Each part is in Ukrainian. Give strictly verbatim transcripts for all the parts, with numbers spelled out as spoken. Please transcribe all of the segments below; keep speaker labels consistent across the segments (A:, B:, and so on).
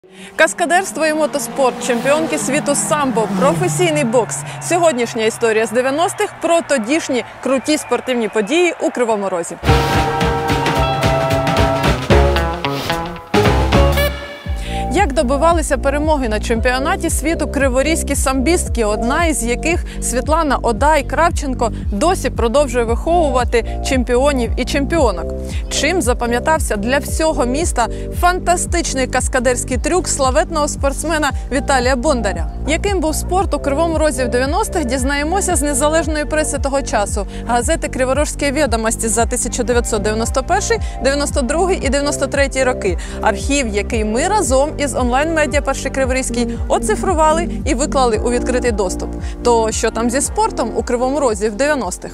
A: Каскадерство і мотоспорт, чемпіонки світу самбо, професійний бокс. Сьогоднішня історія з дев'яностих про тодішні круті спортивні події у Кривому Розі. Як добивалися перемоги на чемпіонаті світу криворізькі самбістки, одна із яких, Світлана Одай-Кравченко, досі продовжує виховувати чемпіонів і чемпіонок. Чим запам'ятався для всього міста фантастичний каскадерський трюк славетного спортсмена Віталія Бондаря? Яким був спорт у Кривому Розі в дев'яностих, дізнаємося з незалежної преси того часу. Газети «Криворожські відомості» за тисяча дев'ятсот дев'яносто перший, дев'яносто другий і дев'яносто третій роки. Архів, який ми разом із онлайн-медіа «Перший Криворізький» оцифрували і виклали у відкритий доступ. То що там зі спортом у Кривому Розі в дев'яностих?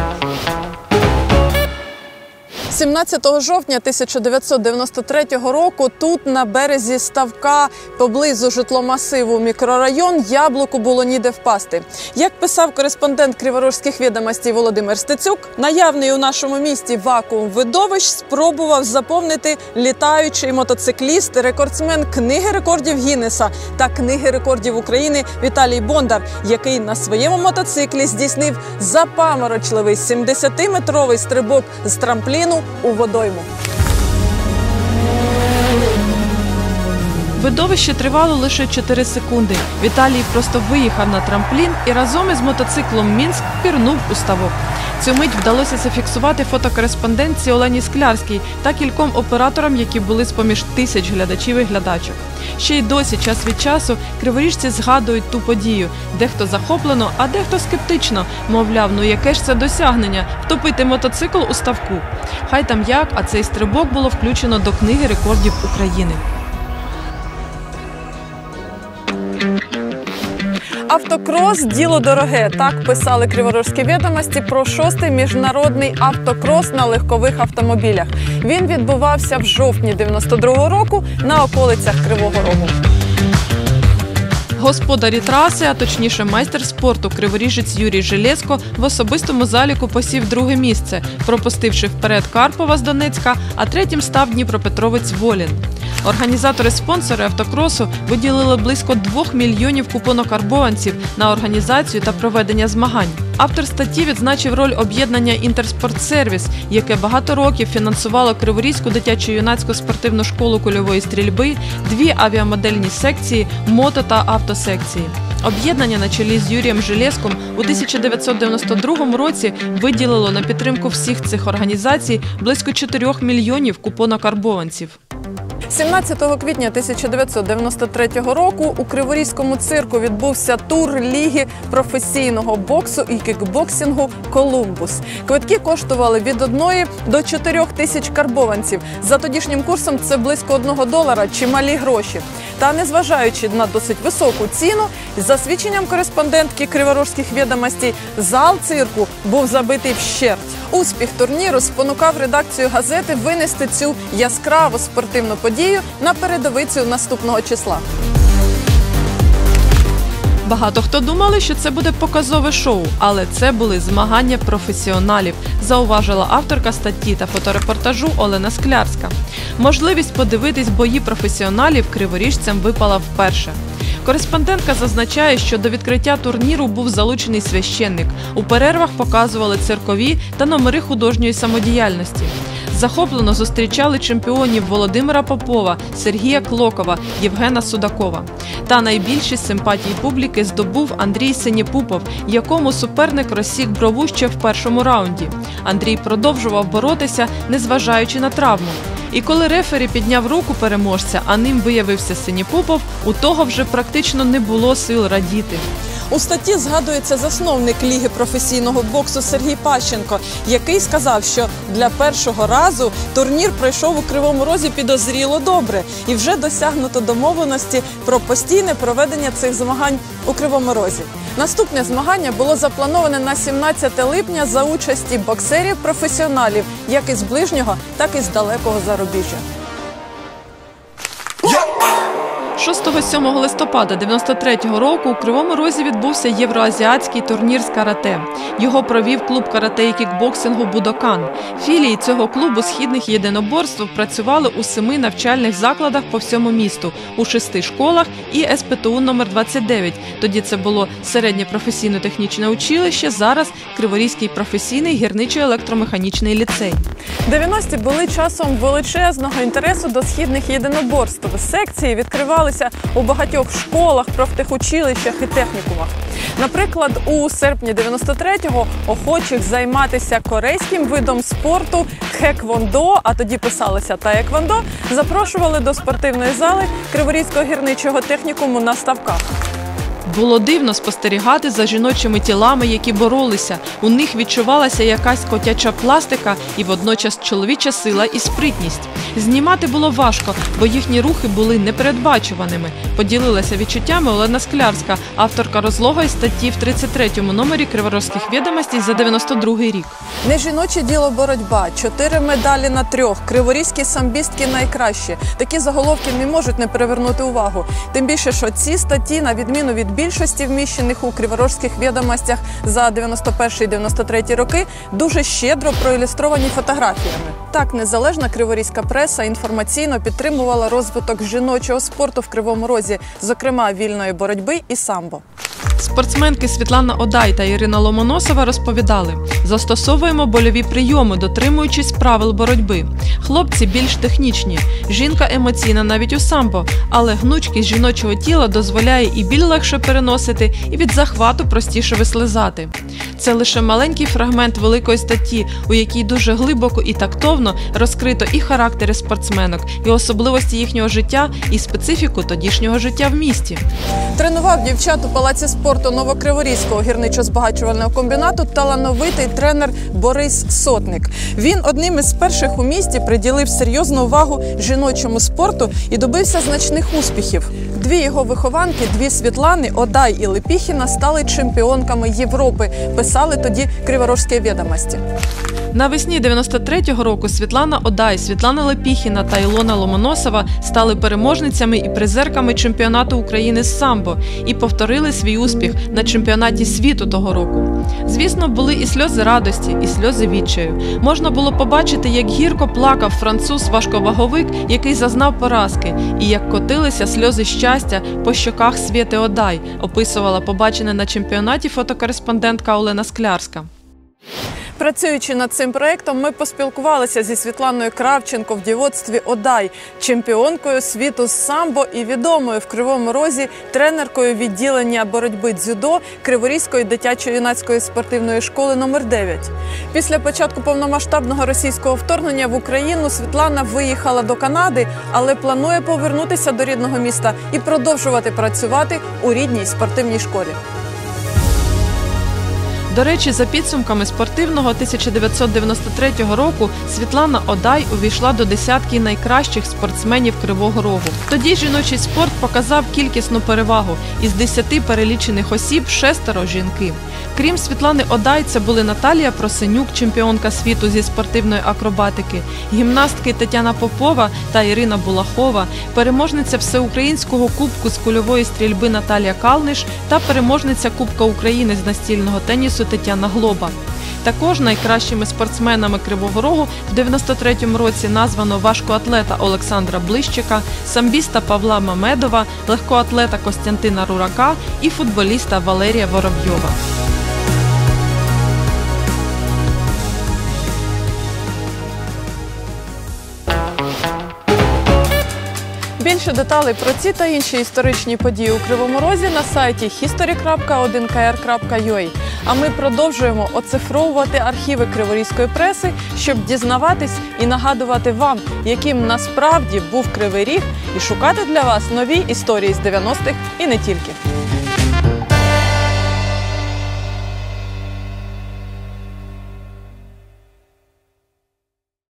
A: сімнадцятого жовтня тисяча дев'ятсот дев'яносто третього року тут, на березі ставка, поблизу житломасиву мікрорайон, яблуку було ніде впасти. Як писав кореспондент «Криворожських відомостей» Володимир Стецюк, наявний у нашому місті вакуум видовищ спробував заповнити літаючий мотоцикліст, рекордсмен Книги рекордів Гіннеса та Книги рекордів України Віталій Бондар, який на своєму мотоциклі здійснив запаморочливий сімдесятиметровий стрибок з трампліну у водойму.
B: Видовище тривало лише чотири секунди. Віталій просто виїхав на трамплін і разом із мотоциклом «Мінськ» пірнув у ставок. Цю мить вдалося зафіксувати фотокореспондентці Олені Склярській та кільком операторам, які були з-поміж тисяч глядачів і глядачок. Ще й досі, час від часу, криворіжці згадують ту подію. Дехто захоплено, а дехто скептично. Мовляв, ну яке ж це досягнення – втопити мотоцикл у ставку. Хай там як, а цей стрибок було включено до Книги рекордів України.
A: Автокрос – діло дороге. Так писали «Криворожські відомості» про шостий міжнародний автокрос на легкових автомобілях. Він відбувався в жовтні дев'яносто другого року на околицях Кривого Рогу.
B: Господарі траси, а точніше майстер спорту криворіжець Юрій Железко в особистому заліку посів друге місце, пропустивши вперед Карпова з Донецька, а третім став дніпропетровець Волін. Організатори-спонсори автокросу виділили близько двох мільйонів купонокарбованців на організацію та проведення змагань. Автор статті відзначив роль об'єднання «Інтерспортсервіс», яке багато років фінансувало Криворізьку дитячо-юнацьку спортивну школу кульової стрільби, дві авіамодельні секції, мото- та автосекції. Об'єднання на чолі з Юрієм Железком у тисяча дев'ятсот дев'яносто другому році виділило на підтримку всіх цих організацій близько чотирьох мільйонів купонокарбованців.
A: сімнадцятого квітня тисяча дев'ятсот дев'яносто третього року у Криворізькому цирку відбувся тур Ліги професійного боксу і кікбоксингу «Колумбус». Квитки коштували від одної до чотирьох тисяч карбованців. За тодішнім курсом це близько одного долара, чималі гроші. Та незважаючи на досить високу ціну, за свідченням кореспондентки «Криворожських відомостей», зал цирку був забитий вщерть. Успіх турніру спонукав редакцію газети винести цю яскраву спортивну подію на передовицю наступного числа.
B: Багато хто думали, що це буде показове шоу, але це були змагання професіоналів, зауважила авторка статті та фоторепортажу Олена Склярська. Можливість подивитись бої професіоналів криворіжцям випала вперше. Кореспондентка зазначає, що до відкриття турніру був залучений священник. У перервах показували циркові та номери художньої самодіяльності. Захоплено зустрічали чемпіонів Володимира Попова, Сергія Клокова, Євгена Судакова. Та найбільші симпатії публіки здобув Андрій Синєпупов, якому суперник розсік брову ще в першому раунді. Андрій продовжував боротися, незважаючи на травму. І коли рефері підняв руку переможця, а ним виявився Синєпупов, у того вже практично не було сил радіти.
A: У статті згадується засновник Ліги професійного боксу Сергій Пащенко, який сказав, що для першого разу турнір пройшов у Кривому Розі підозріло добре і вже досягнуто домовленості про постійне проведення цих змагань у Кривому Розі. Наступне змагання було заплановане на сімнадцяте липня за участі боксерів-професіоналів як із ближнього, так і з далекого зарубіжжя.
B: шостого-сьомого листопада дев'яносто третього року у Кривому Розі відбувся євроазіатський турнір з карате. Його провів клуб карате і кікбоксингу «Будокан». Філії цього клубу східних єдиноборств працювали у семи навчальних закладах по всьому місту, у шести школах і ес пе те у номер двадцять дев'ять. Тоді це було середнє професійно-технічне училище, зараз Криворізький професійний гірничо-електромеханічний ліцей.
A: дев'яності були часом величезного інтересу до східних єдиноборств. Секції відкривалися у багатьох школах, профтехучилищах і технікумах. Наприклад, у серпні дев'яносто третього охочих займатися корейським видом спорту тхеквондо, а тоді писалося таеквондо, запрошували до спортивної зали Криворізького гірничого технікуму на ставках.
B: Було дивно спостерігати за жіночими тілами, які боролися. У них відчувалася якась котяча пластика і водночас чоловіча сила і спритність. Знімати було важко, бо їхні рухи були непередбачуваними. Поділилася відчуттями Олена Склярська, авторка розлогої статті в тридцять третьому номері Криворізьких відомостей за дев'яносто другий рік.
A: Не жіноче діло боротьба, чотири медалі на трьох, криворізькі самбістки найкращі. Такі заголовки не можуть не привернути увагу. Тим більше, що ці статті, на відміну від більшості вміщених у Криворізьких відомостях за дев'яносто перший - дев'яносто третій роки, дуже щедро проілюстровані фотографіями. Так, незалежна криворізька преса інформаційно підтримувала розвиток жіночого спорту в Кривому Розі, зокрема вільної боротьби і самбо.
B: Спортсменки Світлана Одай та Ірина Ломоносова розповідали: застосовуємо больові прийоми, дотримуючись правил боротьби. Хлопці більш технічні, жінка емоційна навіть у самбо, але гнучкість жіночого тіла дозволяє і біль легше переносити, і від захвату простіше вислизати. Це лише маленький фрагмент великої статті, у якій дуже глибоко і тактовно розкрито і характери спортсменок, і особливості їхнього життя, і специфіку тодішнього життя в місті.
A: Тренував дівчат у палаці спорту Новокриворізького гірничо-збагачувального комбінату талановитий тренер Борис Сотник. Він одним із перших у місті приділив серйозну увагу жіночому спорту і добився значних успіхів. Дві його вихованки, дві Світлани, Одай і Лепіхіна, стали чемпіонками Європи, писали тоді Криворізькі відомості.
B: Навесні дев'яносто третього року Світлана Одай, Світлана Лепіхіна та Ілона Ломоносова стали переможницями і призерками чемпіонату України з самбо і повторили свій успіх на чемпіонаті світу того року. Звісно, були і сльози радості, і сльози відчаю. Можна було побачити, як гірко плакав француз-важковаговик, який зазнав поразки, і як котилися сльози щастя по щоках Світи Одай, описувала побачене на чемпіонаті фотокореспондентка Олена Склярська.
A: Працюючи над цим проєктом, ми поспілкувалися зі Світланою Кравченко в дівоцтві Одай, чемпіонкою світу з самбо і відомою в Кривому Розі тренеркою відділення боротьби дзюдо Криворізької дитячо-юнацької спортивної школи номер дев'ять. Після початку повномасштабного російського вторгнення в Україну Світлана виїхала до Канади, але планує повернутися до рідного міста і продовжувати працювати у рідній спортивній школі.
B: До речі, за підсумками спортивного тисяча дев'ятсот дев'яносто третього року Світлана Одай увійшла до десятки найкращих спортсменів Кривого Рогу. Тоді жіночий спорт показав кількісну перевагу. Із десяти перелічених осіб шестеро – жінки. Крім Світлани Одай, це були Наталія Просенюк, чемпіонка світу зі спортивної акробатики, гімнастки Тетяна Попова та Ірина Булахова, переможниця всеукраїнського кубку з кульової стрільби Наталія Калниш та переможниця Кубка України з настільного тенісу Тетяна Глоба. Також найкращими спортсменами Кривого Рогу в дев'яносто третьому році названо важкоатлета Олександра Блищика, самбіста Павла Мамедова, легкоатлета Костянтина Рурака і футболіста Валерія Воробйова.
A: Більше деталей про ці та інші історичні події у Кривому Розі на сайті хісторі крапка один ка ер крапка ю а. А ми продовжуємо оцифровувати архіви криворізької преси, щоб дізнаватись і нагадувати вам, яким насправді був Кривий Ріг, і шукати для вас нові історії з дев'яностих і не тільки.